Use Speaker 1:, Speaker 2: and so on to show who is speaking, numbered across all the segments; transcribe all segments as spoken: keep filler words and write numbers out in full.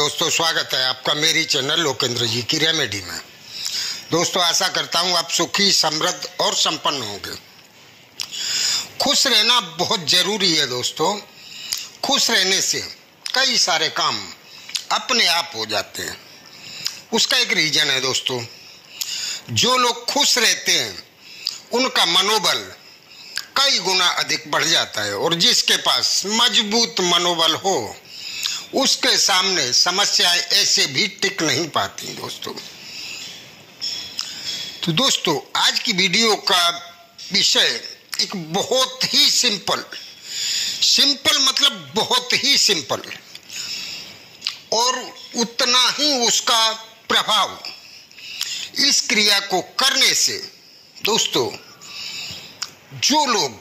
Speaker 1: दोस्तों, स्वागत है आपका मेरी चैनल लोकेंद्र जी की रेमेडी में। दोस्तों, आशा करता हूँ आप सुखी, समृद्ध और संपन्न होंगे। खुश रहना बहुत जरूरी है दोस्तों। खुश रहने से कई सारे काम अपने आप हो जाते हैं। उसका एक रीजन है दोस्तों, जो लोग खुश रहते हैं उनका मनोबल कई गुना अधिक बढ़ जाता है, और जिसके पास मजबूत मनोबल हो उसके सामने समस्याएं ऐसे भी टिक नहीं पाती दोस्तों। तो दोस्तों, आज की वीडियो का विषय एक बहुत ही सिंपल सिंपल मतलब बहुत ही सिंपल और उतना ही उसका प्रभाव इस क्रिया को करने से दोस्तों, जो लोग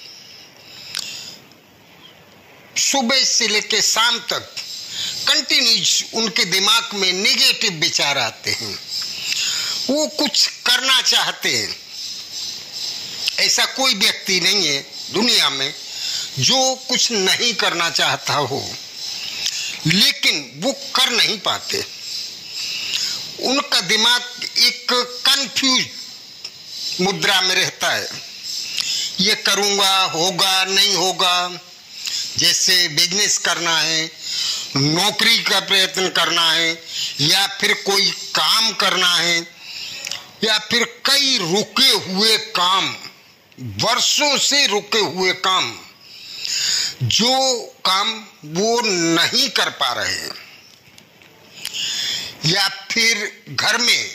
Speaker 1: सुबह से लेकर शाम तक कंटिन्यूस उनके दिमाग में नेगेटिव विचार आते हैं, वो कुछ करना चाहते हैं, ऐसा कोई व्यक्ति नहीं है दुनिया में जो कुछ नहीं करना चाहता हो, लेकिन वो कर नहीं पाते। उनका दिमाग एक कंफ्यूज मुद्रा में रहता है। ये करूँगा, होगा नहीं होगा। जैसे बिजनेस करना है, नौकरी का प्रयत्न करना है, या फिर कोई काम करना है, या फिर कई रुके हुए काम, वर्षों से रुके हुए काम, जो काम वो नहीं कर पा रहे हैं, या फिर घर में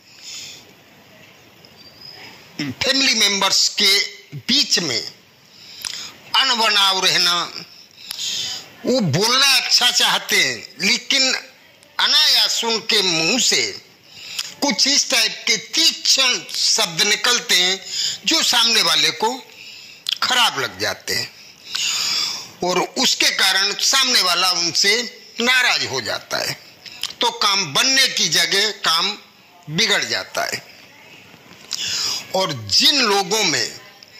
Speaker 1: फैमिली मेंबर्स के बीच में अनबनाव रहना। वो बोलना अच्छा चाहते हैं, लेकिन अनायास उनके मुंह से कुछ इस टाइप के तीक्ष्ण शब्द निकलते हैं जो सामने वाले को खराब लग जाते हैं, और उसके कारण सामने वाला उनसे नाराज हो जाता है। तो काम बनने की जगह काम बिगड़ जाता है। और जिन लोगों में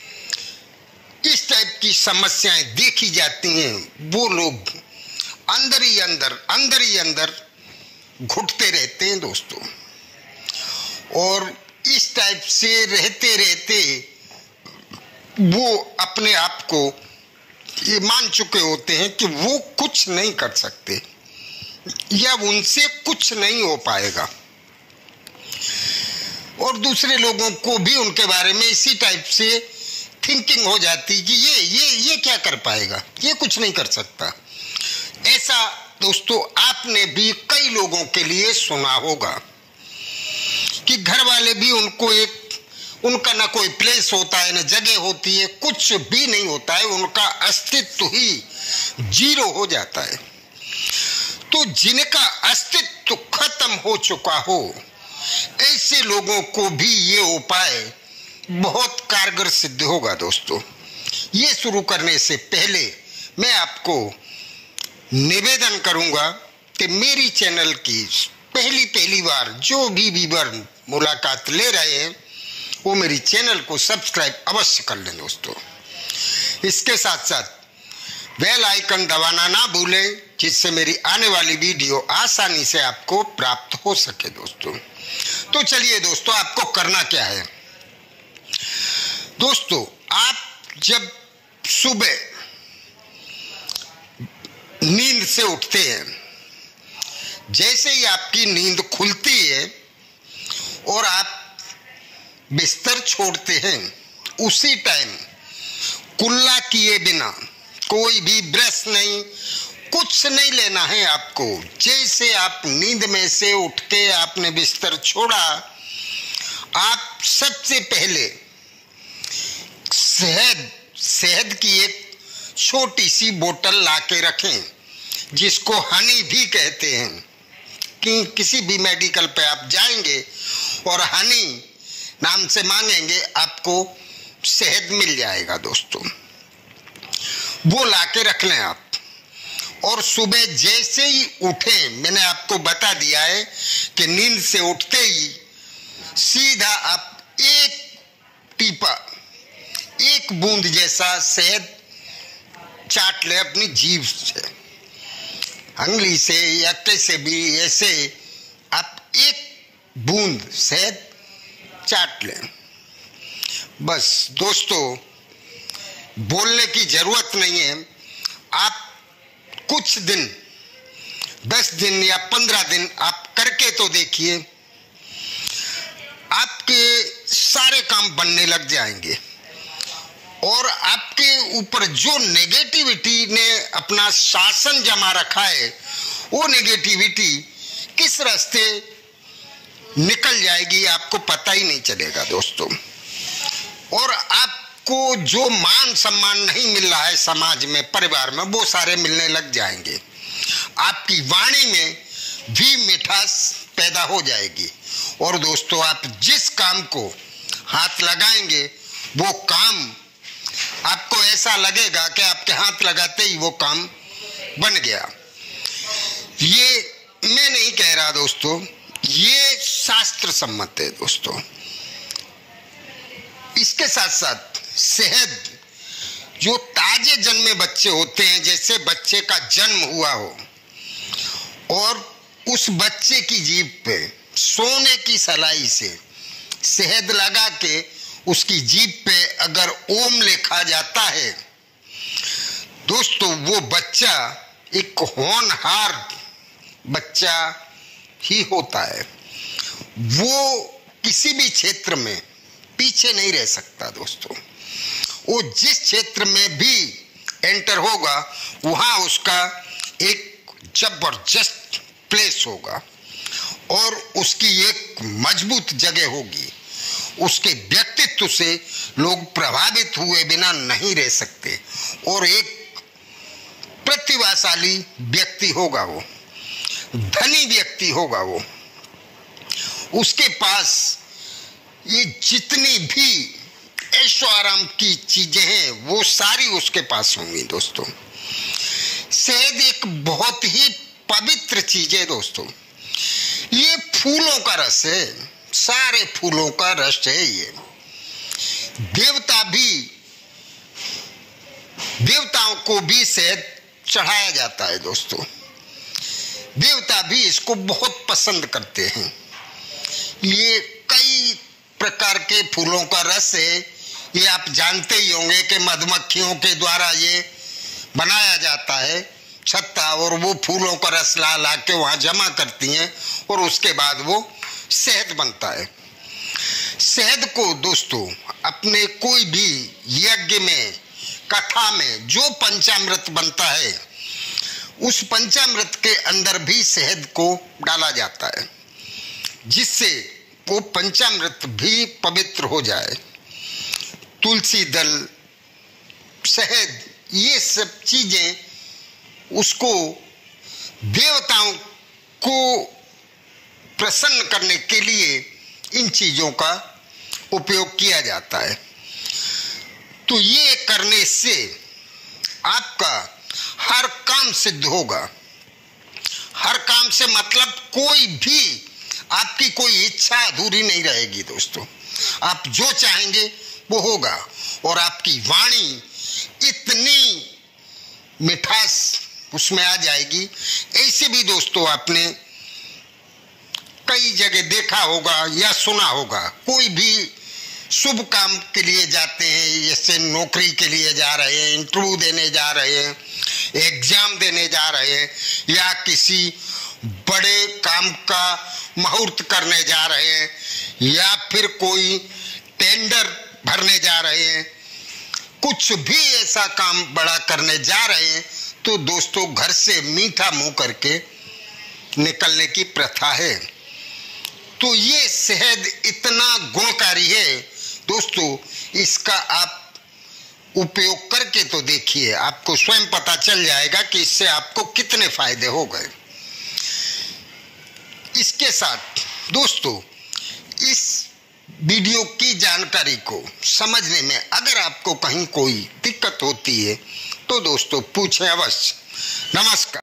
Speaker 1: इस टाइप की समस्याएं देखी जाती हैं, वो लोग अंदर ही अंदर अंदर ही अंदर घुटते रहते हैं दोस्तों। और इस टाइप से रहते रहते वो अपने आप को ये मान चुके होते हैं कि वो कुछ नहीं कर सकते, या उनसे कुछ नहीं हो पाएगा। और दूसरे लोगों को भी उनके बारे में इसी टाइप से थिंकिंग हो जाती कि ये ये ये क्या कर पाएगा, ये कुछ नहीं कर सकता। ऐसा दोस्तों आपने भी कई लोगों के लिए सुना होगा कि घर वाले भी उनको एक उनका ना कोई प्लेस होता है, ना जगह होती है, कुछ भी नहीं होता है, उनका अस्तित्व ही जीरो हो जाता है। तो जिनका अस्तित्व खत्म हो चुका हो, ऐसे लोगों को भी ये उपाय बहुत कारगर सिद्ध होगा दोस्तों। ये शुरू करने से पहले मैं आपको निवेदन करूंगा कि मेरी चैनल की पहली पहली बार जो भी व्यूअर मुलाकात ले रहे हैं, वो मेरी चैनल को सब्सक्राइब अवश्य कर लें दोस्तों। इसके साथ साथ बेल आइकन दबाना ना भूलें, जिससे मेरी आने वाली वीडियो आसानी से आपको प्राप्त हो सके दोस्तों। तो चलिए दोस्तों, आपको करना क्या है दोस्तों। आप जब सुबह नींद से उठते हैं, जैसे ही आपकी नींद खुलती है और आप बिस्तर छोड़ते हैं, उसी टाइम कुल्ला किए बिना, कोई भी ब्रश नहीं, कुछ नहीं लेना है आपको। जैसे आप नींद में से उठ के आपने बिस्तर छोड़ा, आप सबसे पहले शहद शहद की एक छोटी सी बोतल लाके रखें, जिसको हनी भी कहते हैं। कि किसी भी मेडिकल पे आप जाएंगे और हनी नाम से मांगेंगे, आपको शहद मिल जाएगा दोस्तों। वो लाके रख लें आप। और सुबह जैसे ही उठें, मैंने आपको बता दिया है कि नींद से उठते ही सीधा आप एक टीपा, एक बूंद जैसा शहद चाट ले अपनी जीभ से। अंगली से या कैसे भी ऐसे आप एक बूंद शहद चाट लें। बस दोस्तों, बोलने की जरूरत नहीं है। आप कुछ दिन, दस दिन या पंद्रह दिन आप करके तो देखिए, आपके सारे काम बनने लग जाएंगे और आपके ऊपर जो नेगेटिविटी ने अपना शासन जमा रखा है, वो नेगेटिविटी किस रास्ते निकल जाएगी आपको पता ही नहीं चलेगा दोस्तों। और आपको जो मान सम्मान नहीं मिल रहा है समाज में, परिवार में, वो सारे मिलने लग जाएंगे। आपकी वाणी में भी मिठास पैदा हो जाएगी और दोस्तों, आप जिस काम को हाथ लगाएंगे वो काम आपको ऐसा लगेगा कि आपके हाथ लगाते ही वो काम बन गया। ये मैं नहीं कह रहा दोस्तों, ये शास्त्र सम्मत है दोस्तों। इसके साथ साथ शहद, जो ताजे जन्मे बच्चे होते हैं, जैसे बच्चे का जन्म हुआ हो और उस बच्चे की जीभ पे सोने की सलाई से शहद लगा के उसकी जीभ पे अगर ओम लिखा जाता है दोस्तों, वो बच्चा एक होनहार बच्चा ही होता है। वो किसी भी क्षेत्र में पीछे नहीं रह सकता दोस्तों। वो जिस क्षेत्र में भी एंटर होगा वहां उसका एक जबरदस्त प्लेस होगा और उसकी एक मजबूत जगह होगी। उसके व्यक्तित्व से लोग प्रभावित हुए बिना नहीं रह सकते और एक प्रतिभाशाली व्यक्ति होगा, वो धनी व्यक्ति होगा। वो उसके पास ये जितनी भी ऐशो आराम की चीजें हैं वो सारी उसके पास होंगी दोस्तों। शहद एक बहुत ही पवित्र चीज है दोस्तों। ये फूलों का रस है, सारे फूलों का रस है ये। देवता भी, देवताओं को भी शहद चढ़ाया जाता है दोस्तों। देवता भी इसको बहुत पसंद करते हैं। ये कई प्रकार के फूलों का रस है, ये आप जानते ही होंगे कि मधुमक्खियों के द्वारा ये बनाया जाता है छत्ता, और वो फूलों का रस ला ला के वहां जमा करती हैं और उसके बाद वो शहद बनता है। शहद को दोस्तों अपने कोई भी यज्ञ में, कथा में जो पंचामृत बनता है, उस पंचामृत के अंदर भी शहद को डाला जाता है, जिससे वो पंचामृत भी पवित्र हो जाए। तुलसी दल, शहद, ये सब चीजें उसको, देवताओं को प्रसन्न करने के लिए इन चीजों का उपयोग किया जाता है। तो ये करने से आपका हर काम सिद्ध होगा। हर काम से मतलब कोई भी आपकी कोई इच्छा अधूरी नहीं रहेगी दोस्तों। आप जो चाहेंगे वो होगा और आपकी वाणी इतनी मिठास उसमें आ जाएगी। ऐसे भी दोस्तों आपने कई जगह देखा होगा या सुना होगा, कोई भी शुभ काम के लिए जाते हैं, जैसे नौकरी के लिए जा रहे हैं, इंटरव्यू देने जा रहे हैं, एग्जाम देने जा रहे हैं, या किसी बड़े काम का मुहूर्त करने जा रहे हैं, या फिर कोई टेंडर भरने जा रहे हैं, कुछ भी ऐसा काम बड़ा करने जा रहे हैं, तो दोस्तों घर से मीठा मुंह करके निकलने की प्रथा है। तो ये शहद इतना गुणकारी है दोस्तों, इसका आप उपयोग करके तो देखिए, आपको स्वयं पता चल जाएगा कि इससे आपको कितने फायदे हो गए। इसके साथ दोस्तों इस वीडियो की जानकारी को समझने में अगर आपको कहीं कोई दिक्कत होती है तो दोस्तों पूछें अवश्य। नमस्कार।